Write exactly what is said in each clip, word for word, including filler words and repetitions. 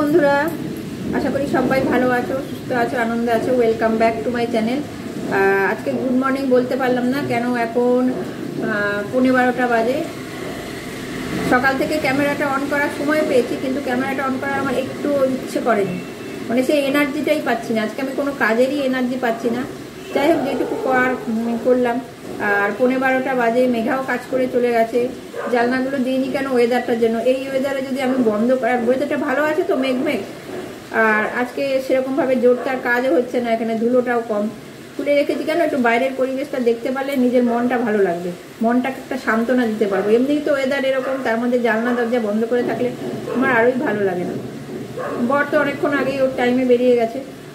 বন্ধুরা, আশা করি সবাই ভালো আছো, সুস্থ আছো, আনন্দে আছো। Welcome back to my channel. আজকে গুড মর্নিং বলতে পারলাম না, কেন এখন পৌনে বারোটা বাজে। সকাল থেকে ক্যামেরাটা অন করার সময় পেয়েছি, কিন্তু ক্যামেরাটা অন করার আমার একটু ইচ্ছে করেনি, মানে সেই এনার্জিটাই পাচ্ছি না। আজকে আমি কোনো কাজেরই এনার্জি পাচ্ছি না। যাই হোক, যেটুকু করার করলাম। আর পৌনে বারোটা বাজে, মেঘাও কাজ করে চলে গেছে। জানলাগুলো দিইনি কেন, ওয়েদারটার জন্য। এই ওয়েদারে যদি আমি বন্ধ করার, ওয়েদারটা ভালো আছে তো, মেঘ মেঘ। আর আজকে সেরকমভাবে জোরদার কাজও হচ্ছে না, এখানে ধুলোটাও কম। খুলে রেখেছি কেন, একটু বাইরের পরিবেশটা দেখতে পারলে নিজের মনটা ভালো লাগবে, মনটাকে একটা সান্ত্বনা দিতে পারবো। এমনিই তো ওয়েদার এরকম, তার মধ্যে জানলা দরজা বন্ধ করে থাকলে আমার আরোই ভালো লাগে না। বর তো অনেকক্ষণ আগেই ওর টাইমে বেরিয়ে গেছে।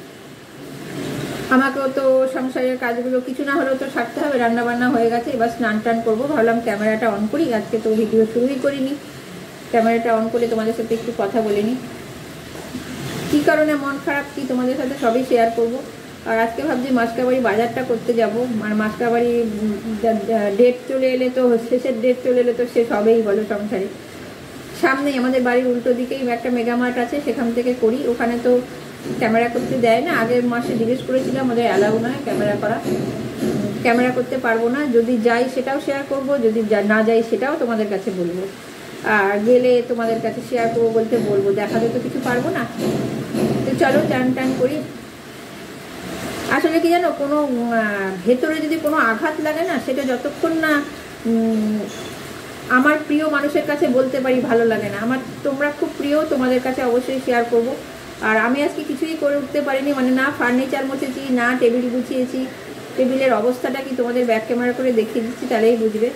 আমাকেও তো সংসারের কাজগুলো কিছু না হলেও তো সারতে হবে। রান্নাবান্না হয়ে গেছে, এবার স্নান টান করবো। ভাবলাম ক্যামেরাটা অন করি, আজকে তো ভিডিও শুরুই করিনি। ক্যামেরাটা অন করে তোমাদের সাথে একটু কথা বলে নিই। কী কারণে মন খারাপ, কি তোমাদের সাথে সবই শেয়ার করবো। আর আজকে ভাবছি মাসকাবাড়ি বাজারটা করতে যাবো। আর মাসকাবাড়ি ডেট চলে এলে তো, শেষের ডেট চলে এলে তো শেষ হবেই বলো সংসারে। সামনেই আমাদের বাড়ির উল্টো দিকেই একটা মেগামার্ট আছে, সেখান থেকে করি। ওখানে তো ক্যামেরা করতে দেয় না। আগের মাসে জিজ্ঞেস করেছিলাম, আমাদের অ্যালাউ নয় ক্যামেরা করা, ক্যামেরা করতে পারবো না। যদি যাই সেটাও শেয়ার করব, যদি না যাই সেটাও তোমাদের কাছে বলবো। আর গেলে তোমাদের কাছে শেয়ার করবো বলতে বলবো, দেখাতে তো কিছু পারবো না। তো চলো টান টান করি। আসলে কি জানো, কোনো ভেতরে যদি কোনো আঘাত লাগে না, সেটা যতক্ষণ না আমার প্রিয় মানুষের কাছে বলতে পারি ভালো লাগে না। আমার তোমরা খুব প্রিয়, তোমাদের কাছে অবশ্যই শেয়ার করব। আর আমি আজকে কিছুই করে উঠতে পারিনি, মানে না ফার্নিচার মুছেছি, না টেবিল গুছিয়েছি। টেবিলের অবস্থাটা কি তোমাদের ব্যাক ক্যামেরা করে দেখিয়ে দিচ্ছি, তাহলেই বুঝবে।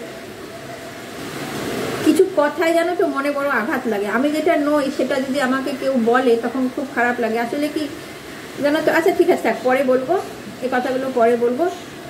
কিছু কথাই জানো তো মনে বড় আঘাত লাগে। আমি যেটা নই সেটা যদি আমাকে কেউ বলে, তখন খুব খারাপ লাগে। আসলে কি জানো তো, আচ্ছা ঠিক আছে, থাক, পরে বলবো এই কথাগুলো, পরে বলবো।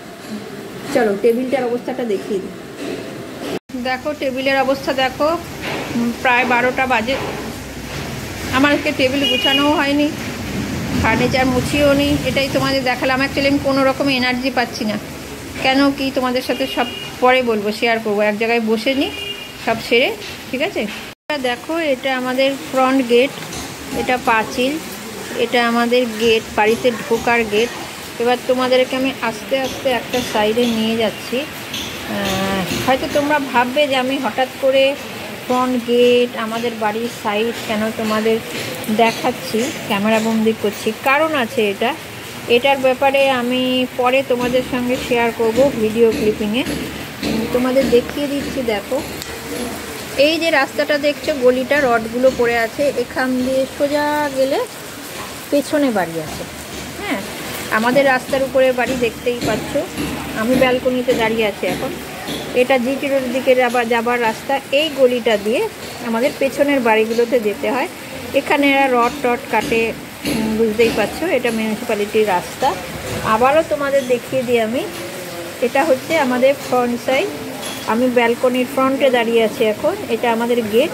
চলো টেবিলটার অবস্থাটা দেখিয়ে দিই। দেখো টেবিলের অবস্থা দেখো, প্রায় বারোটা বাজে। আমার আজকে টেবিল গুছানোও হয়নি, ফার্নিচার মুছিয়েও নি। এটাই তোমাদের দেখালাম। অ্যাকচুয়ালি আমি কোনো রকম এনার্জি পাচ্ছি না, কেন কি তোমাদের সাথে সব পরে বলবো, শেয়ার করবো। এক জায়গায় বসে নিই, সব সেরে, ঠিক আছে। দেখো এটা আমাদের ফ্রন্ট গেট, এটা পাঁচিল, এটা আমাদের গেট, বাড়িতে ঢোকার গেট। এবার তোমাদেরকে আমি আস্তে আস্তে একটা সাইডে নিয়ে যাচ্ছি। হয়তো তোমরা ভাববে যে আমি হঠাৎ করে ফ্রন্ট গেট, আমাদের বাড়ির সাইড কেন তোমাদের দেখাচ্ছি, ক্যামেরা বন্দি করছি। কারণ আছে এটা, এটার ব্যাপারে আমি পরে তোমাদের সঙ্গে শেয়ার করব ভিডিও ক্লিপিংয়ে। তোমাদের দেখিয়ে দিচ্ছি। দেখো এই যে রাস্তাটা দেখছো, গলিটা রডগুলো পড়ে আছে, এখান দিয়ে সোজা গেলে পেছনে বাড়ি আছে। হ্যাঁ, আমাদের রাস্তার উপরে বাড়ি, দেখতেই পাচ্ছ। আমি ব্যালকনিতে দাঁড়িয়ে আছি এখন। এটা জিটি রোড দিকে যাবার যাবার রাস্তা। এই গলিটা দিয়ে আমাদের পেছনের বাড়িগুলোতে যেতে হয়। এখানে এরা রড টড কাটে, বুঝতেই পারছো। এটা মিউনিসিপ্যালিটির রাস্তা। আবারও তোমাদের দেখিয়ে দিই আমি। এটা হচ্ছে আমাদের ফ্রন্ট সাইড। আমি ব্যালকনির ফ্রন্টে দাঁড়িয়ে আছি এখন। এটা আমাদের গেট।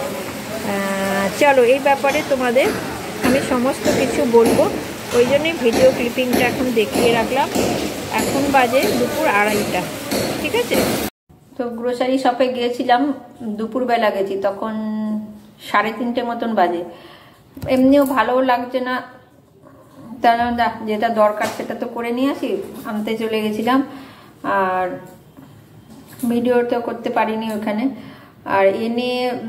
চলো এই ব্যাপারে তোমাদের আমি সমস্ত কিছু বলবো, ওই জন্যই ভিডিও ক্লিপিংটা এখন দেখিয়ে রাখলাম। এখন বাজে দুপুর আড়াইটা, ঠিক আছে। তো গ্রোসারি শপে গিয়েছিলাম, দুপুরবেলা গেছি, তখন সাড়ে তিনটে মতন বাজে। এমনিও ভালোও লাগছে না, তার যেটা দরকার সেটা তো করে নিয়ে আসি, আনতে চলে গেছিলাম। আর ভিডিও তো করতে পারিনি ওখানে। আর এনে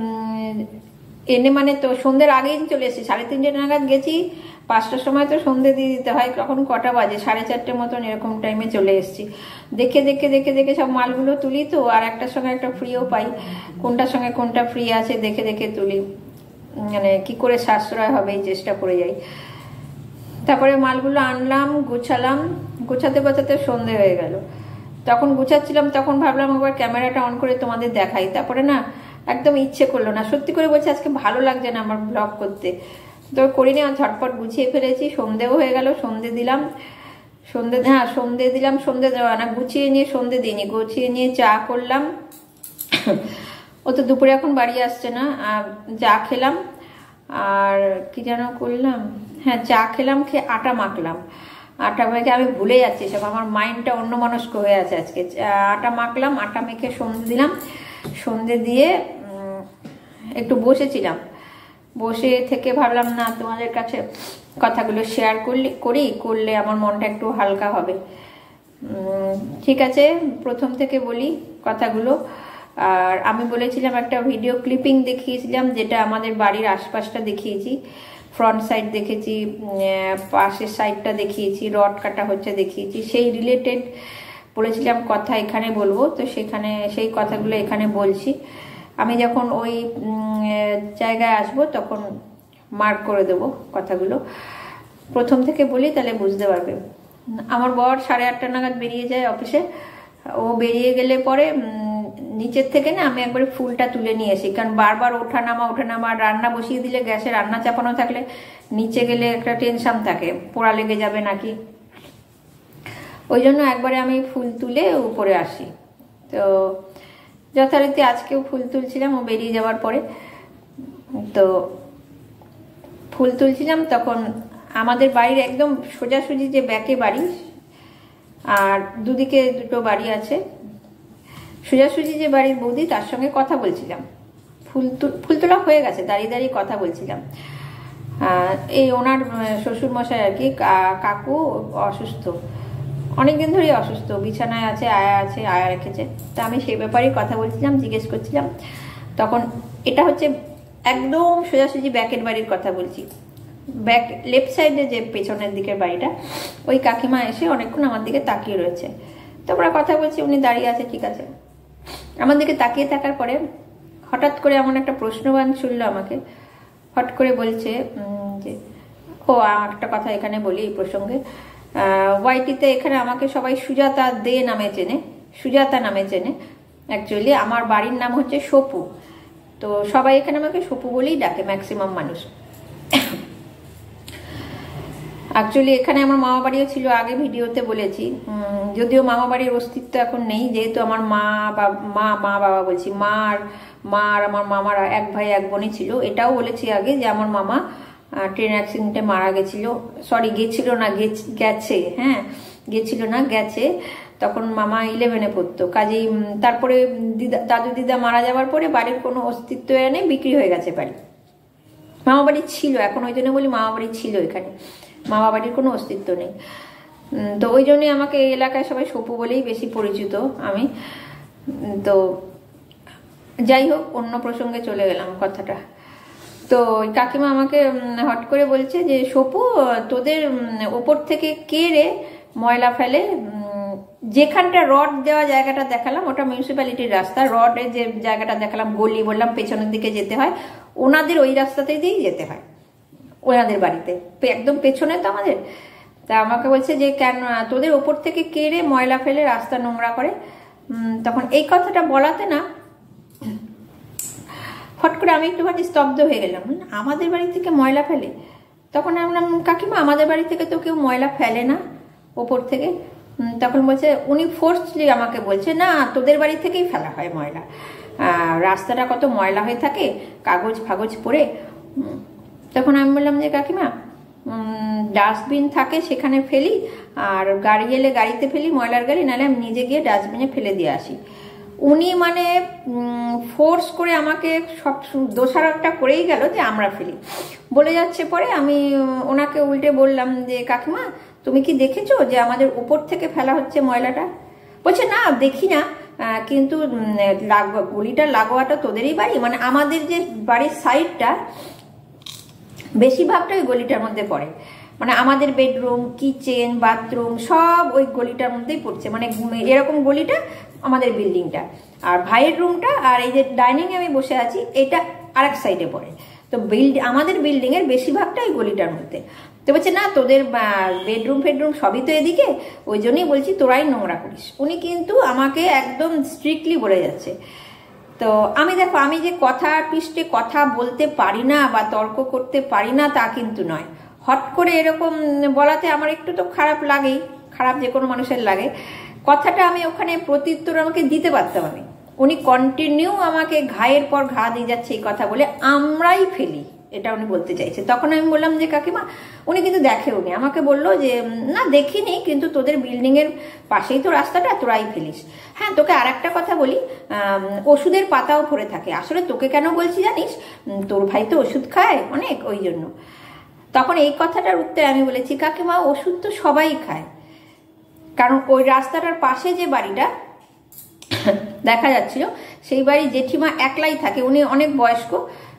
এনে মানে তো সন্ধ্যের আগেই চলে এসেছি। সাড়ে তিনটে নাগাদ গেছি, পাঁচটার সময় তো সন্ধ্যে দিয়ে দিতে হয়। তখন কটা বাজে, সাড়ে চারটে মতন এরকম টাইমে চলে এসেছি। দেখে দেখে দেখে দেখে সব মালগুলো তুলি তো, আর একটার সঙ্গে একটা ফ্রিও পাই। কোনটার সঙ্গে কোনটা ফ্রি আছে দেখে দেখে তুলি, মানে কি করে সাশ্রয় হবে এই চেষ্টা করে যাই। তারপরে মালগুলো আনলাম, গুছালাম। গুছাতে গোছাতে সন্ধে হয়ে গেল। তখন গুছাচ্ছিলাম, তখন ভাবলাম একবার ক্যামেরাটা অন করে তোমাদের দেখাই। তারপরে না একদম ইচ্ছে করলো না, সত্যি করে বলছি, আজকে ভালো লাগছে না আমার ব্লগ করতে। তো করিনি, ঝটপট গুছিয়ে ফেলেছি। সন্ধেও হয়ে গেল, সন্ধে দিলাম। সন্ধে হ্যাঁ সন্ধে দিলাম, সন্ধে দেওয়া না, গুছিয়ে নিয়ে সন্ধে দিইনি, গুছিয়ে নিয়ে চা করলাম। ও তো দুপুরে এখন বাড়ি আসছে না। চা খেলাম, আর কি যেন করলাম, হ্যাঁ চা খেলাম, খেয়ে আটা মাখলাম। আটা মেখে আমি ভুলে যাচ্ছি সব, আমার মাইন্ডটা অন্যমনস্ক হয়ে আছে আজকে। আটা মাখলাম, আটা মেখে সন্ধে দিলাম। সন্ধে দিয়ে একটু বসেছিলাম। বসে থেকে ভাবলাম না তোমাদের কাছে কথাগুলো শেয়ার করলে করি করলে আমার মনটা একটু হালকা হবে। ঠিক আছে, প্রথম থেকে বলি কথাগুলো। আর আমি বলেছিলাম একটা ভিডিও ক্লিপিং দেখিয়েছিলাম, যেটা আমাদের বাড়ির আশপাশটা দেখিয়েছি, ফ্রন্ট সাইড দেখেছি, পাশের সাইডটা দেখিয়েছি, রড কাটা হচ্ছে দেখিয়েছি, সেই রিলেটেড বলেছিলাম কথা এখানে বলবো। তো সেখানে সেই কথাগুলো এখানে বলছি। আমি যখন ওই জায়গায় আসবো তখন মার্ক করে দেবো কথাগুলো। প্রথম থেকে বলি তাহলে বুঝতে পারবে। আমার বর সাড়ে আটটা নাগাদ বেরিয়ে যায় অফিসে। ও বেরিয়ে গেলে পরে নিচের থেকে না আমি একবারে ফুলটা তুলে নিয়ে আসি, কারণ বারবার ওঠা নামা ওঠা নামা, রান্না বসিয়ে দিলে গ্যাসে রান্না চাপানো থাকলে নিচে গেলে একটা টেনশন থাকে, পোড়া লেগে যাবে নাকি। ওই জন্য একবারে আমি ফুল তুলে উপরে আসি। তো যথারীতি আজকেও ফুল তুলছিলাম ও বেরিয়ে যাওয়ার পরে। তো ফুল তুলছিলাম তখন আমাদের বাড়ির একদম সোজাসুজি যে ব্যাকে বাড়ি, আর দুদিকে দুটো বাড়ি আছে, সোজাসুজি যে বাড়ির বৌদি তার সঙ্গে কথা বলছিলাম। ফুল ফুল তোলা হয়ে গেছে, দাঁড়িয়ে দাঁড়িয়ে কথা বলছিলাম। এই ওনার শ্বশুরমশাই আর কি, কাকু অসুস্থ, অনেকদিন ধরেই অসুস্থ, বিছানায় আছে, আয়া আছে, আয়া রেখেছে। তা আমি সেই ব্যাপারেই কথা বলছিলাম, জিজ্ঞেস করছিলাম। তখন এটা হচ্ছে একদম সোজাসুজি ব্যাকের বাড়ির কথা বলছি, ব্যাক লেফট সাইডে যে পেছনের দিকের বাড়িটা। ওই কাকিমা এসে অনেকক্ষণ আমার দিকে তাকিয়ে রয়েছে। তো আমরা কথা বলছি, উনি দাঁড়িয়ে আছে, ঠিক আছে। আমার দিকে তাকিয়ে থাকার পরে হঠাৎ করে এমন একটা প্রশ্নবান শুনলো আমাকে। হট করে বলছে যে, ও একটা কথা এখানে বলি এই প্রসঙ্গে, ওয়াইটিতে এখানে আমাকে সবাই সুজাতা দে নামে চেনে, সুজাতা নামে চেনে। অ্যাকচুয়ালি আমার বাড়ির নাম হচ্ছে সপু, তো সবাই এখানে আমাকে সপু বলেই ডাকে ম্যাক্সিমাম মানুষ। অ্যাকচুয়ালি এখানে আমার মামা বাড়িও ছিল, আগে ভিডিওতে বলেছি, যদিও মামা বাড়ির অস্তিত্ব এখন নেই, যেহেতু আমার মা বা মা মা বাবা বলছি, মা আর মা আর আমার মামার এক ভাই এক বোনই ছিল। এটাও বলেছি আগে যে আমার মামা ট্রেন অ্যাক্সিডেন্টে মারা গেছিল, সরি গেছিল না গেছে, হ্যাঁ গেছিল না গেছে। তখন মামা ইলেভেনে পড়তো, কাজেই তারপরে দিদা দাদু দিদা মারা যাওয়ার পরে বাড়ির কোনো অস্তিত্ব এনে বিক্রি হয়ে গেছে বাড়ি। মামা বাড়ি ছিল, এখন ওই জন্য বলি মামা বাড়ি ছিল, এখানে মামা বাড়ির কোনো অস্তিত্ব নেই। তো ওই জন্যই আমাকে এই এলাকায় সবাই সপু বলেই বেশি পরিচিত আমি। তো যাই হোক, অন্য প্রসঙ্গে চলে গেলাম কথাটা। তো ওই কাকিমা আমাকে হট করে বলছে যে, সপু তোদের ওপর থেকে কে রে ময়লা ফেলে? যেখানটা রড দেওয়া জায়গাটা দেখালাম ওটা মিউনিসিপ্যালিটির রাস্তা, রডের যে জায়গাটা দেখালাম গলি বললাম পেছনের দিকে যেতে হয়, ওনাদের ওই রাস্তাতে দিয়েই যেতে হয়, ওনাদের বাড়িতে একদম পেছনে তো আমাদের। তা আমাকে বলছে যে, কেন তোদের ওপর থেকে কে রে ময়লা ফেলে রাস্তা নোংরা করে? তখন এই কথাটা বলাতে না ফট করে আমি একটুখানি স্তব্ধ হয়ে গেলাম। আমাদের বাড়ি থেকে ময়লা ফেলে? তখন আমি বললাম, কাকিমা আমাদের বাড়ি থেকে তো কেউ ময়লা ফেলে না ওপর থেকে। তখন বলছে, উনি ফোর্সলি আমাকে বলছে, না তোদের বাড়ি থেকেই ফেলা হয় ময়লা, রাস্তাটা কত ময়লা হয়ে থাকে কাগজ ফাগজ পরে। তখন আমি বললাম যে, কাকিমা ডাস্টবিন থাকে সেখানে ফেলি, আর গাড়ি এলে গাড়িতে ফেলি, ময়লার গাড়ি, নাহলে আমি নিজে গিয়ে ডাস্টবিনে ফেলে দিয়ে আসি। উনি মানে ফোর্স করে আমাকে সব দোষারোপটা করেই গেল যে আমরা ফেলি বলে যাচ্ছে। পরে আমি ওনাকে উল্টে বললাম যে, কাকিমা তুমি কি দেখেছো যে আমাদের উপর থেকে ফেলা হচ্ছে ময়লাটা? বলছে, না দেখি না, কিন্তু গলিটা লাগোয়াটা তোদেরই বাড়ি, মানে আমাদের যে বাড়ির সাইডটা বেশিরভাগটা ওই গলিটার মধ্যে পড়ে, মানে আমাদের বেডরুম, কিচেন, বাথরুম সব ওই গলিটার মধ্যেই পড়ছে, মানে এরকম গলিটা আমাদের বিল্ডিংটা, আর ভাইয়ের রুমটা আর এই যে ডাইনিং এ আমি বসে আছি এটা আরেক সাইডে পড়ে। তো বিল্ড আমাদের বিল্ডিং এর বেশিরভাগটা ওই গলিটার মধ্যে। তো বলছে, না তোদের বেডরুম ফেডরুম সবই তো এদিকে, ওই জন্যই বলছি তোরাই নোংরা করিস। উনি কিন্তু আমাকে একদম স্ট্রিক্টলি বলে যাচ্ছে। তো আমি দেখো, আমি যে কথা পৃষ্ঠে কথা বলতে পারি না বা তর্ক করতে পারি না তা কিন্তু নয়, হট করে এরকম বলাতে আমার একটু তো খারাপ লাগেই, খারাপ যে কোনো মানুষের লাগে। কথাটা আমি ওখানে প্রত্যুত্তর আমাকে দিতে পারতাম আমি, উনি কন্টিনিউ আমাকে ঘায়ের পর ঘা দিয়ে যাচ্ছে এই কথা বলে, আমরাই ফেলি এটা উনি বলতে চাইছে। তখন আমি বললাম যে কাকিমা উনি কিন্তু দেখেওনি, আমাকে বললো যে না দেখিনি, কিন্তু তোদের বিল্ডিংয়ের পাশেই তো রাস্তাটা, তোরাই ফেলিস। হ্যাঁ তোকে আর একটা কথা বলি, ওষুধের পাতাও পড়ে থাকে। আসলে তোকে কেন বলছি জানিস, তোর ভাই তো ওষুধ খায় অনেক, ওই জন্য। তখন এই কথাটার উত্তরে আমি বলেছি কাকিমা ওষুধ তো সবাই খায়, কারণ ওই রাস্তাটার পাশে যে বাড়িটা দেখা যাচ্ছিল সেই বাড়ি জেঠিমা একলাই থাকে, উনি অনেক বয়স্ক,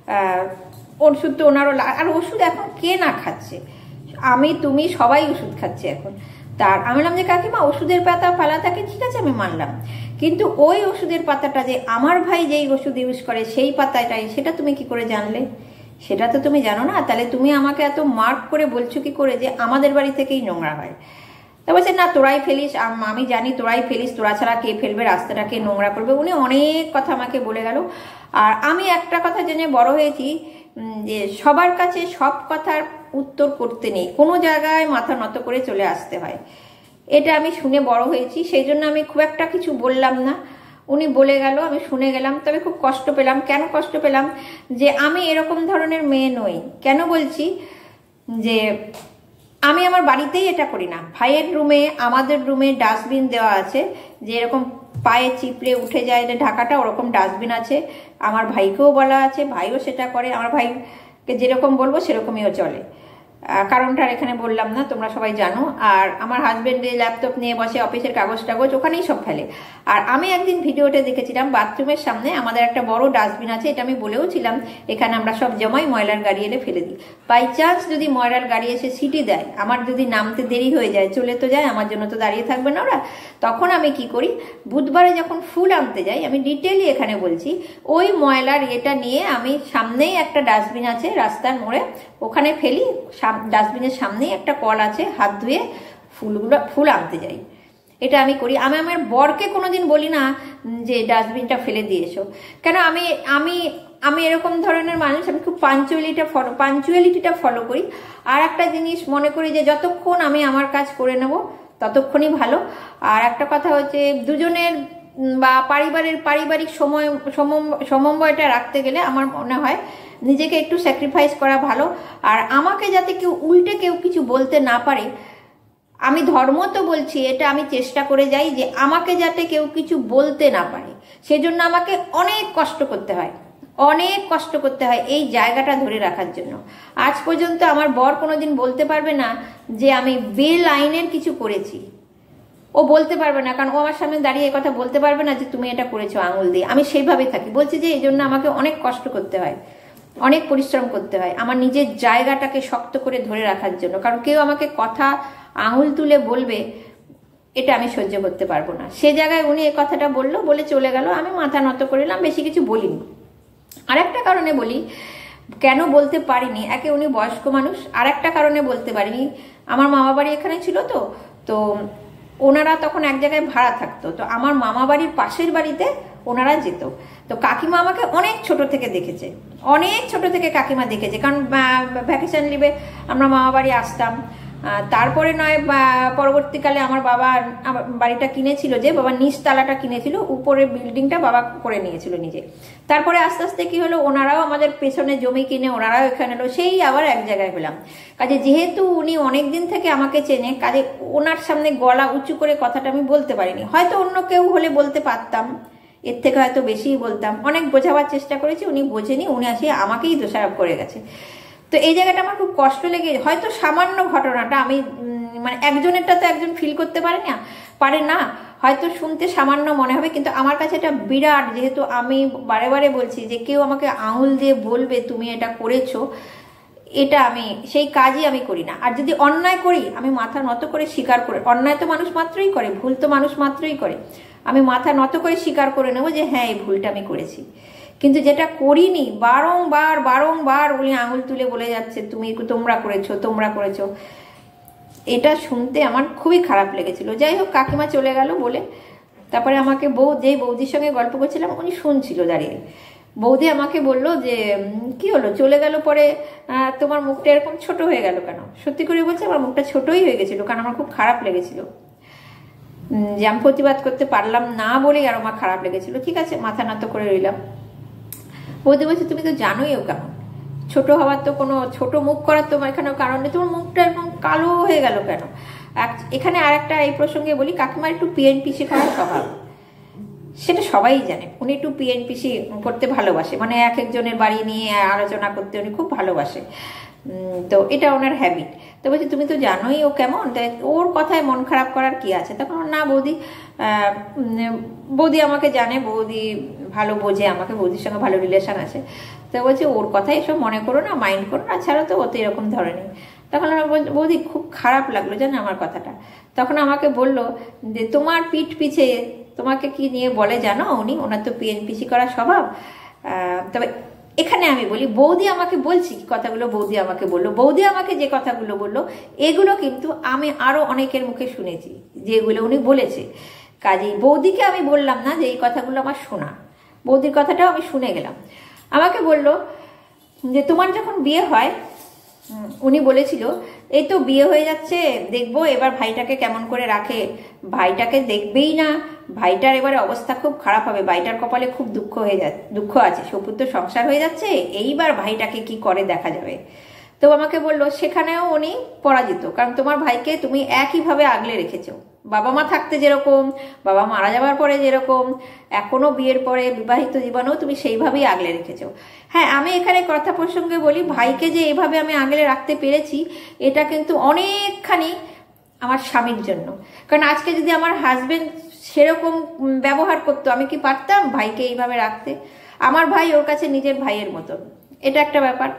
ওষুধ তো ওনারও, আর ওষুধ এখন কে না খাচ্ছে, আমি তুমি সবাই ওষুধ খাচ্ছে এখন। তার আমি বললাম যে কাকিমা ওষুধের পাতা ফেলা থাকে ঠিক আছে আমি মানলাম, কিন্তু ওই ওষুধের পাতাটা যে আমার ভাই যেই ওষুধ ইউজ করে সেই পাতাটাই, সেটা তুমি কি করে জানলে? সেটা তো তুমি জানো না, তাহলে তুমি আমাকে এত মার্ক করে বলছো কি করে যে আমাদের বাড়ি থেকেই নোংরা হয়? তা বলছে না তোরাই ফেলিস, আমি জানি তোরাই ফেলিস, তোরা ছাড়া কে ফেলবে, রাস্তাটাকে নোংরা করবে। উনি অনেক কথা আমাকে বলে গেল। আর আমি একটা কথা জেনে বড় হয়েছি যে সবার কাছে সব কথার উত্তর করতে নেই, কোনো জায়গায় মাথা নত করে চলে আসতে হয়। এটা আমি শুনে বড় হয়েছি, সেই জন্য আমি খুব একটা কিছু বললাম না। উনি বলে গেল, আমি শুনে গেলাম, তবে খুব কষ্ট পেলাম। কেন কষ্ট পেলাম? যে আমি এরকম ধরনের মেয়ে নই। কেন বলছি? যে আমি আমার বাড়িতেই এটা করি না। ভাইয়ের রুমে, আমাদের রুমে ডাস্টবিন দেওয়া আছে, যে এরকম পায়ে চিপড়ে উঠে যায় যে ঢাকাটা, ওরকম ডাস্টবিন আছে। আমার ভাইকেও বলা আছে, ভাইও সেটা করে। আমার ভাইকে যেরকম বলবো সেরকমইও চলে, কারণটা এখানে বললাম না, তোমরা সবাই জানো। আর আমার হাজবেন্ডের ল্যাপটপ নিয়ে বসে অফিসের কাগজ টাগজ ওখানেই সব ফেলে। আর আমি একদিন ভিডিওতে দেখেছিলাম বাথরুমের সামনে আমাদের একটা বড় ডাস্টবিন আছে, এটা আমি বলেও ছিলাম এখানে আমরা সব জমাই, ময়লার গাড়ি এলে ফেলে দিই। বাই চান্স যদি ময়লার গাড়ি এসে সিটি দেয়, আমার যদি নামতে দেরি হয়ে যায়, চলে তো যায়, আমার জন্য তো দাঁড়িয়ে থাকবে না ওরা, তখন আমি কি করি, বুধবারে যখন ফুল আনতে যাই, আমি ডিটেইলি এখানে বলছি, ওই ময়লার এটা নিয়ে আমি সামনেই একটা ডাস্টবিন আছে রাস্তার মোড়ে, ওখানে ফেলি। ডাস্টবিনের সামনেই একটা কল আছে, হাত ধুয়ে ফুলগুলো ফুল আনতে যাই। এটা আমি করি। আমি আমার বরকে কোনোদিন বলি না যে ডাস্টবিনটা ফেলে দিয়ে এসো, কেন আমি আমি আমি এরকম ধরনের মানুষ, আমি খুব পাঞ্চুয়ালিটা ফলো পাঞ্চুয়ালিটিটা ফলো করি। আর একটা জিনিস মনে করি যে যতক্ষণ আমি আমার কাজ করে নেব ততক্ষণই ভালো। আর একটা কথা হচ্ছে দুজনের বা পারিবারিক পারিবারিক সময় সমন্বয়টা রাখতে গেলে আমার মনে হয় নিজেকে একটু স্যাক্রিফাইস করা ভালো। আর আমাকে যাতে কেউ উল্টে কেউ কিছু বলতে না পারে, আমি ধর্ম তো বলছি, এটা আমি চেষ্টা করে যাই যে আমাকে যাতে কেউ কিছু বলতে না পারে, সেজন্য আমাকে অনেক কষ্ট করতে হয়, অনেক কষ্ট করতে হয় এই জায়গাটা ধরে রাখার জন্য। আজ পর্যন্ত আমার বর কোনোদিন বলতে পারবে না যে আমি বেআইনের কিছু করেছি, ও বলতে পারবে না, কারণ ও আমার সামনে দাঁড়িয়ে কথা বলতে পারবে না যে তুমি এটা করেছো আঙুল দিয়ে। আমি সেইভাবে থাকি, বলছি যে এই জন্য আমাকে অনেক কষ্ট করতে হয়, অনেক পরিশ্রম করতে হয় আমার নিজের জায়গাটাকে শক্ত করে ধরে রাখার জন্য। কারণ কেউ আমাকে কথা আঙুল তুলে বলবে, এটা আমি সহ্য করতে পারবো না। সে জায়গায় উনি এই কথাটা বললো, বলে চলে গেল, আমি মাথা নত করলাম, বেশি কিছু বলিনি। আর একটা কারণে বলি কেন বলতে পারিনি, একে উনি বয়স্ক মানুষ, আর একটা কারণে বলতে পারিনি, আমার মামা বাড়ি এখানে ছিল তো তো ওনারা তখন এক জায়গায় ভাড়া থাকতো, তো আমার মামা বাড়ির পাশের বাড়িতে ওনারা যেত। তো কাকিমা আমাকে অনেক ছোট থেকে দেখেছে, অনেক ছোট থেকে কাকিমা দেখেছে, কারণ ভ্যাকেশন লিভে আমরা মামা বাড়ি আসতাম। তারপরে নয় পরবর্তীকালে আমার বাবা বাড়িটা কিনেছিল, যে বাবা নিচতলাটা কিনেছিল, উপরে বিল্ডিংটা বাবা করে নিয়েছিল নিজে। তারপরে আস্তে আস্তে কি হলো, ওনারাও আমাদের পেছনে জমি কিনে ওনারাও এখানে এলো, সেই আবার এক জায়গায় হলাম। কাজে যেহেতু উনি অনেক দিন থেকে আমাকে চেনে, কাজে ওনার সামনে গলা উঁচু করে কথাটা আমি বলতে পারিনি। হয়তো অন্য কেউ হলে বলতে পারতাম, এর থেকে হয়তো বেশিই বলতাম। অনেক বোঝাবার চেষ্টা করেছি, উনি বোঝেনি, উনি আসে আমাকেই দোষারোপ করে গেছে। তো এই জায়গাটা আমার খুব কষ্ট লেগে, হয়তো সামান্য ঘটনাটা আমি মানে একজনেরটা তো একজন ফিল করতে পারে না পারে না হয়তো শুনতে সামান্য মনে হবে, কিন্তু আমার কাছে এটা বিরাট। যেহেতু আমি বারে বারে বলছি যে কেউ আমাকে আঙুল দিয়ে বলবে তুমি এটা করেছো, এটা আমি সেই কাজই আমি করি না। আর যদি অন্যায় করি আমি মাথা নত করে স্বীকার করে, অন্যায় তো মানুষ মাত্রই করে, ভুল তো মানুষ মাত্রই করে, আমি মাথা নত করে স্বীকার করে নেবো যে হ্যাঁ এই ভুলটা আমি করেছি। কিন্তু যেটা করিনি, বারংবার বারংবার উনি আঙুল তুলে বলে যাচ্ছে তুমি তোমরা করেছো তোমরা করেছো, এটা শুনতে আমার খুবই খারাপ লেগেছিল। যাই হোক, কাকিমা চলে গেল বলে তারপরে আমাকে বউ, যেই বৌদির সঙ্গে গল্প করছিলাম উনি শুনছিল দাঁড়িয়ে, বৌদি আমাকে বললো যে কি হলো চলে গেল পরে তোমার মুখটা এরকম ছোট হয়ে গেল কেন? সত্যি করে বলছে আমার মুখটা ছোটই হয়ে গেছিল, কারণ আমার খুব খারাপ লেগেছিল যে আমি প্রতিবাদ করতে পারলাম না বলেই আর আমার খারাপ লেগেছিল। ঠিক আছে, মাথা নত করে রইলাম। বৌদি বলছে তুমি তো জানোই ও কেমন, ছোট হওয়ার তো কোনো, ছোট মুখ করার তো এখানে কারণ নেই। তোমার মুখটা এরকম কালো হয়ে গেল কেন? এখানে আর একটা এই প্রসঙ্গে বলি, কাকিমার একটু পিএনপিসি করার স্বভাব, সেটা সবাই জানে। উনি একটু পিএনপিসি করতে ভালোবাসে, মানে এক একজনের বাড়ি নিয়ে আলোচনা করতে উনি খুব ভালোবাসে। তো এটা ওনার হ্যাবিট। তো বলছি তুমি তো জানোই ও কেমন, ওর কথায় মন খারাপ করার কি আছে? তখন না বৌদি, বৌদি আমাকে জানে, বৌদি ভালো বোঝে আমাকে, বৌদির সঙ্গে ভালো রিলেশন আছে। তো বলছে ওর কথাই এসব মনে করো না, মাইন্ড করো না, ছাড়া তো ও তো এরকম ধরনের। তখন আমার বৌদি খুব খারাপ লাগলো জানো আমার কথাটা। তখন আমাকে বলল যে তোমার পিঠ পিছে তোমাকে কি নিয়ে বলে জানো উনি, ওনার তো পিএনপিসি করার স্বভাব। তবে এখানে আমি বলি, বৌদি আমাকে বলছি কথাগুলো, বৌদি আমাকে বললো, বৌদি আমাকে যে কথাগুলো বললো এগুলো কিন্তু আমি আরো অনেকের মুখে শুনেছি যেগুলো উনি বলেছে। কাজেই বৌদিকে আমি বললাম না যে এই কথাগুলো আমার শোনা, বৌদির কথাটাও আমি শুনে গেলাম। আমাকে বলল যে তোমার যখন বিয়ে হয়, উনি বলেছিল এই তো বিয়ে হয়ে যাচ্ছে, দেখবো এবার ভাইটাকে কেমন করে রাখে, ভাইটাকে দেখবেই না, ভাইটার এবারে অবস্থা খুব খারাপ হবে, ভাইটার কপালে খুব দুঃখ হয়ে যাচ্ছে, দুঃখ আছে, সপুর তো সংসার হয়ে যাচ্ছে, এইবার ভাইটাকে কি করে দেখা যাবে। তো আমাকে বলল সেখানেও উনি পরাজিত, কারণ তোমার ভাইকে তুমি একইভাবে আগলে রেখেছো, বাবা মা থাকতে যেরকম, বাবা মারা যাওয়ার পরে যেরকম, এখনো বিয়ের পরে বিবাহিত জীবনেও তুমি সেইভাবেই আগলে রেখেছো। হ্যাঁ, আমি এখানে কথা প্রসঙ্গে বলি, ভাইকে যে এভাবে আমি আগলে রাখতে পেরেছি এটা কিন্তু অনেকখানি আমার স্বামীর জন্য। কারণ আজকে যদি আমার হাজবেন্ড সেরকম ব্যবহার করতো, আমি কি পারতাম ভাইকে এইভাবে রাখতে? আমার ভাই ওর কাছে নিজের ভাইয়ের মতো, এটা একটা ব্যাপার।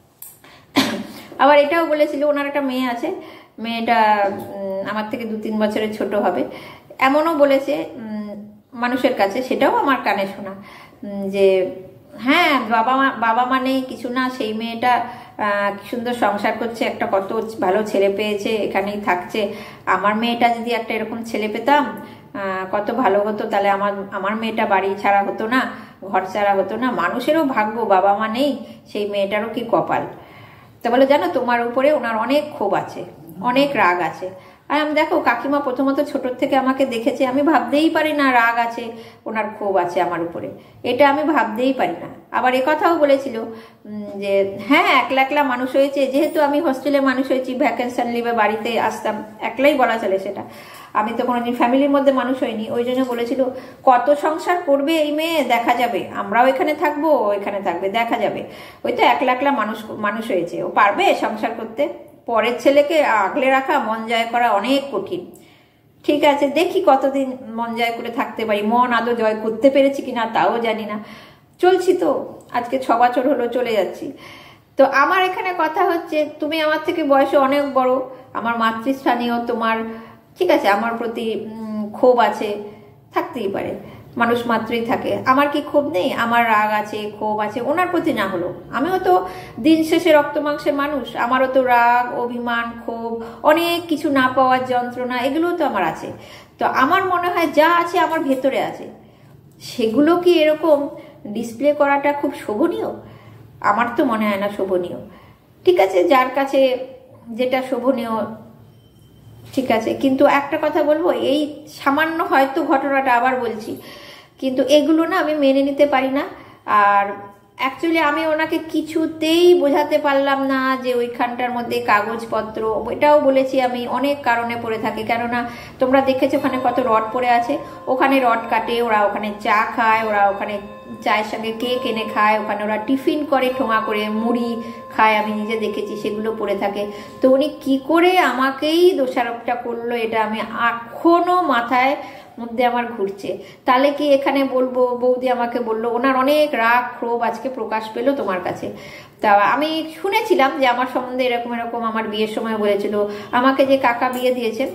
আবার এটাও বলেছিল ওনার একটা মেয়ে আছে, মেয়েটা আমার থেকে দু তিন বছরের ছোট হবে, এমনও বলেছে মানুষের কাছে, সেটাও আমার কানে শোনা, যে হ্যাঁ বাবা মা বাবা মা নেই কিছু না, সেই মেয়েটা সুন্দর সংসার করছে, একটা কত ভালো ছেলে পেয়েছে, এখানেই থাকছে, আমার মেয়েটা যদি একটা এরকম ছেলে পেতাম কত ভালো হতো, তাহলে আমার আমার মেয়েটা বাড়ি ছাড়া হতো না, ঘর ছাড়া হতো না, মানুষেরও ভাগ্য বাবা মা নেই, সেই মেয়েটারও কি কপাল। তা বলে জানো তোমার উপরে ওনার অনেক ক্ষোভ আছে, অনেক রাগ আছে। আর আমি দেখো কাকিমা প্রথমত ছোটোর থেকে আমাকে দেখেছে, আমি ভাবতেই পারি না রাগ আছে, ওনার ক্ষোভ আছে আমার উপরে, এটা আমি ভাবতেই পারি না। আবার একথাও বলেছিল যে হ্যাঁ একলা একলা মানুষ হয়েছে, যেহেতু আমি হোস্টেলে মানুষ হয়েছি, ভ্যাকেশন লিভে বাড়িতে আসতাম, একলাই বলা চলে সেটা, আমি তো কোনোদিন ফ্যামিলির মধ্যে মানুষ হইনি, ওই জন্য বলেছিল কত সংসার করবে এই মেয়ে, দেখা যাবে, আমরাও এখানে থাকবো, এখানে থাকবে, দেখা যাবে, ওই তো একলা একলা মানুষ মানুষ হয়েছে, ও পারবে সংসার করতে, পরের ছেলেকে আগলে রাখা, মন জয় করা অনেক কঠিন। ঠিক আছে, দেখি কতদিন মন জয় করে থাকতে পারি, মন আদৌ জয় করতে পেরেছি কিনা তাও জানি না, চলছি তো, আজকে ছ বছর হলো চলে যাচ্ছি। তো আমার এখানে কথা হচ্ছে, তুমি আমার থেকে বয়সে অনেক বড়, আমার মাতৃস্থানীয়, তোমার ঠিক আছে আমার প্রতি ক্ষোভ আছে, থাকতেই পারে, মানুষ মাত্রই থাকে, আমার কি ক্ষোভ নেই? আমার রাগ আছে, ক্ষোভ আছে, ওনার প্রতি না হলো, আমিও তো দিন শেষে রক্ত মাংসের মানুষ, আমারও তো রাগ, অভিমান, ক্ষোভ, অনেক কিছু না পাওয়ার যন্ত্রণা, এগুলোও তো আমার আছে। তো আমার মনে হয় যা আছে আমার ভেতরে আছে, সেগুলো কি এরকম ডিসপ্লে করাটা খুব শোভনীয়? আমার তো মনে হয় না শোভনীয়। ঠিক আছে, যার কাছে যেটা শোভনীয় ঠিক আছে, কিন্তু একটা কথা বলবো, এই সামান্য হয়তো ঘটনাটা আবার বলছি, কিন্তু এগুলো না আমি মেনে নিতে পারি না। আর অ্যাকচুয়ালি আমি ওনাকে কিছুতেই বোঝাতে পারলাম না যে ওইখানটার মধ্যে কাগজপত্র, এটাও বলেছি আমি অনেক কারণে পড়ে থাকে, কেননা তোমরা দেখেছো ওখানে কত রড পড়ে আছে, ওখানে রড কাটে, ওরা ওখানে চা খায়, ওরা ওখানে চায়ের সঙ্গে কেক এনে খায়, ওখানে ওরা টিফিন করে ঠোঙা করে, মুড়ি খায়, আমি নিজে দেখেছি, সেগুলো পড়ে থাকে। তো উনি কি করে আমাকেই দোষারোপটা করলো, এটা আমি এখনো মাথায় মধ্যে আমার ঘুরছে। তাহলে কি এখানে বলবো বৌদি আমাকে বললো, ওনার অনেক রাগ ক্ষোভ আজকে প্রকাশ পেলো তোমার কাছে। তা আমি শুনেছিলাম যে আমার সম্বন্ধে এরকম এরকম আমার বিয়ের সময় বলেছিল, আমাকে যে কাকা বিয়ে দিয়েছেন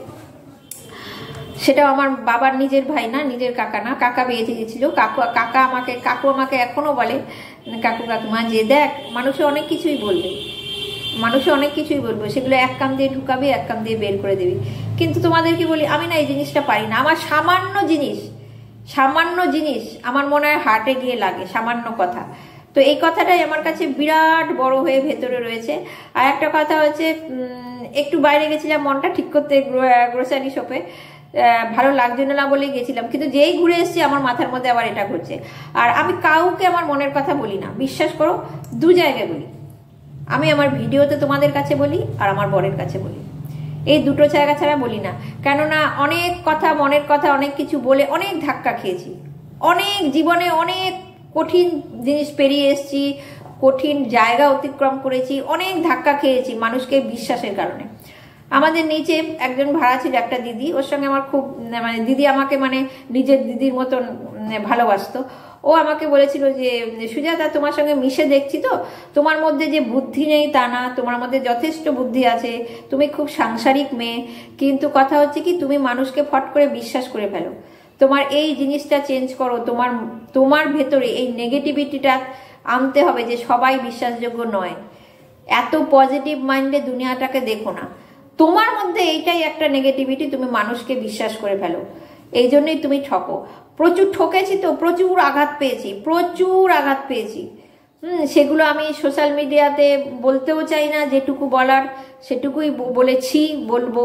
সেটাও আমার বাবার নিজের ভাই না, নিজের কাকা না, কাকা বিয়ে দিয়েছিল। কাকু কাকা আমাকে কাকু আমাকে এখনো বলে, কাকু কাকিমা যে দেখ মানুষে অনেক কিছুই বলবে, মানুষে অনেক কিছুই বলবো, সেগুলো এক কান দিয়ে ঢুকাবি, এক কান দিয়ে বের করে দিবি, কিন্তু তোমাদেরকে বলি আমি না এই জিনিসটা পারি না। আমার সামান্য জিনিস সামান্য জিনিস আমার মনে হয় হার্টে গিয়ে লাগে, সামান্য কথা। তো এই কথাটাই আমার কাছে বিরাট বড় হয়ে ভেতরে রয়েছে। আর একটা কথা হচ্ছে, একটু বাইরে গেছিলাম মনটা ঠিক করতে গ্রোসারি শপে, ভালো লাগছিল না বলেই গেছিলাম, কিন্তু যেই ঘুরে এসেছি আমার মাথার মধ্যে আবার এটা ঘুরছে। আর আমি কাউকে আমার মনের কথা বলি না, বিশ্বাস করো, দু জায়গায় বলি, আমি আমার ভিডিওতে তোমাদের কাছে বলি আর আমার বরের কাছে বলি, এই দুটো জায়গা ছাড়া বলি না। কেননা অনেক কথা, মনের কথা অনেক কিছু বলে অনেক ধাক্কা খেয়েছি, অনেক জীবনে অনেক কঠিন জিনিস পেরিয়ে এসেছি, কঠিন জায়গা অতিক্রম করেছি, অনেক ধাক্কা খেয়েছি মানুষকে বিশ্বাসের কারণে। আমাদের নিচে একজন ভাড়া ছিল একটা দিদি, ওর সঙ্গে আমার খুব মানে দিদি আমাকে মানে নিজের দিদির মতন ভালোবাসতো। ও আমাকে বলেছিল যে সুজাতা তোমার সঙ্গে মিশে দেখছি তো, তোমার মধ্যে যে বুদ্ধি নেই তা না, তোমার মধ্যে যথেষ্ট বুদ্ধি আছে, তুমি খুব সাংসারিক মেয়ে, কিন্তু কথা হচ্ছে কি তুমি মানুষকে ফট করে বিশ্বাস করে ফেলো। তোমার এই জিনিসটা চেঞ্জ করো, তোমার তোমার ভেতরে এই নেগেটিভিটিটা আনতে হবে যে সবাই বিশ্বাসযোগ্য নয়। এত পজিটিভ মাইন্ডে দুনিয়াটাকে দেখো না, তোমার মধ্যে এইটাই একটা নেগেটিভিটি, তুমি মানুষকে বিশ্বাস করে ফেলো, এই জন্যই তুমি ঠকো। প্রচুর ঠকেছি তো, প্রচুর আঘাত পেয়েছি, প্রচুর আঘাত পেয়েছি। হুম সেগুলো আমি সোশ্যাল মিডিয়াতে বলতেও চাই না, যেটুকু বলার সেটুকুই বলেছি, বলবো।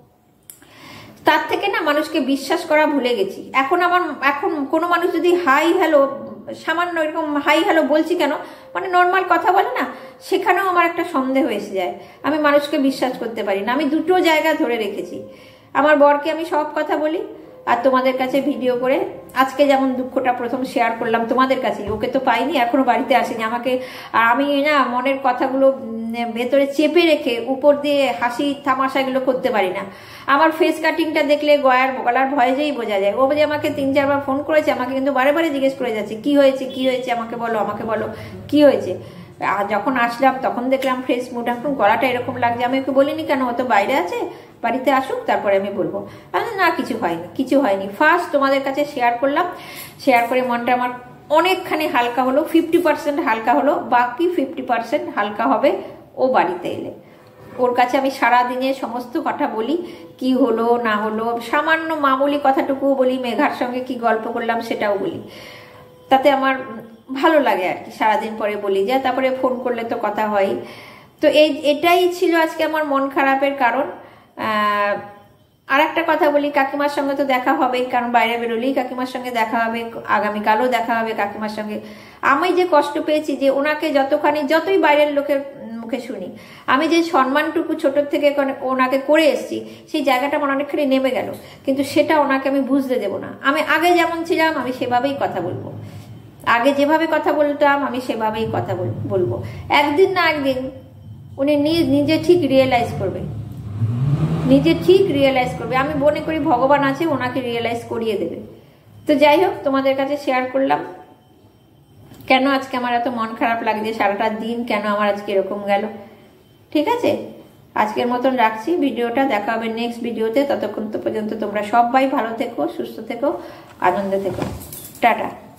তার থেকে না মানুষকে বিশ্বাস করা ভুলে গেছি। এখন আমার এখন কোনো মানুষ যদি হাই হ্যালো, সামান্য এরকম হাই হ্যালো বলছি কেন, মানে নর্মাল কথা বলে না, সেখানেও আমার একটা সন্দেহ এসে যায়, আমি মানুষকে বিশ্বাস করতে পারি না। আমি দুটো জায়গা ধরে রেখেছি, আমার বরকে আমি সব কথা বলি আর তোমাদের কাছে ভিডিও করে। আজকে যেমন দুঃখটা প্রথম শেয়ার করলাম তোমাদের কাছে, ওকে তো পাইনি, এখনো বাড়িতে আসেনি আমাকে। আর আমি না মনের কথাগুলো ভেতরে চেপে রেখে উপর দিয়ে হাসি তামাশাগুলো করতে পারি না। আমার ফেস কাটিংটা দেখলে গয়ার গলার ভয়েই বোঝা যায়। ও যে আমাকে তিন চারবার ফোন করেছে, আমাকে কিন্তু বারে বারে জিজ্ঞেস করে যাচ্ছে কি হয়েছে কি হয়েছে, আমাকে বলো আমাকে বলো কি হয়েছে। আর যখন আসলাম তখন দেখলাম ফ্রেশ মুড, এখন গলাটা এরকম লাগছে। আমি ওকে বলিনি কেন, ও তো বাইরে আছে, বাড়িতে আসুক তারপরে আমি বলবো। না কিছু হয়নি, কিছু হয়নি। ফার্স্ট তোমাদের কাছে শেয়ার করলাম, শেয়ার করে মনটা আমার অনেকখানি হালকা হলো, ফিফটি পার্সেন্ট হালকা হলো, বাকি ফিফটি পার্সেন্ট হালকা হবে ও বাড়িতে এলে। ওর কাছে আমি সারাদিনে সমস্ত কথা বলি, কি হলো না হলো, সামান্য মামুলি কথাটুকুও বলি, মেঘার সঙ্গে কি গল্প করলাম সেটাও বলি, তাতে আমার ভালো লাগে আর কি। সারাদিন পরে বলি যা, তারপরে ফোন করলে তো কথা হয়। তো এই এটাই ছিল আজকে আমার মন খারাপের কারণ। আর একটা কথা বলি, কাকিমার সঙ্গে তো দেখা হবেই, কারণ বাইরে বেরোলেই কাকিমার সঙ্গে দেখা হবে, আগামীকালও দেখা হবে কাকিমার সঙ্গে। আমি যে কষ্ট পেয়েছি, যে ওনাকে যতখানি যতই বাইরের লোকের মুখে শুনি, আমি যে সম্মানটুকু ছোটোর থেকে ওনাকে করে এসেছি, সেই জায়গাটা আমার অনেকখানি নেমে গেল, কিন্তু সেটা ওনাকে আমি বুঝতে দেবো না। আমি আগে যেমন ছিলাম আমি সেভাবেই কথা বলবো, আগে যেভাবে কথা বলতাম আমি সেভাবেই কথা বলবো। একদিন না একদিন উনি নিজে ঠিক রিয়েলাইজ করবে, নিজে ঠিক রিয়েলাইজ করবে। আমি মনে করি ভগবান আছে, ওনাকে রিয়েলাইজ করিয়ে দেবে। তো যাই হোক, তোমাদের কাছে শেয়ার করলাম কেন আজকে আমার এত মন খারাপ লাগছে, সারাটা দিন কেন আমার আজকে এরকম গেল। ঠিক আছে, আজকের মতন রাখছি ভিডিওটা, দেখা হবে নেক্সট ভিডিওতে। ততক্ষণ তো পর্যন্ত তোমরা সবাই ভালো থেকো, সুস্থ থেকো, আনন্দে থেকো। টাটা।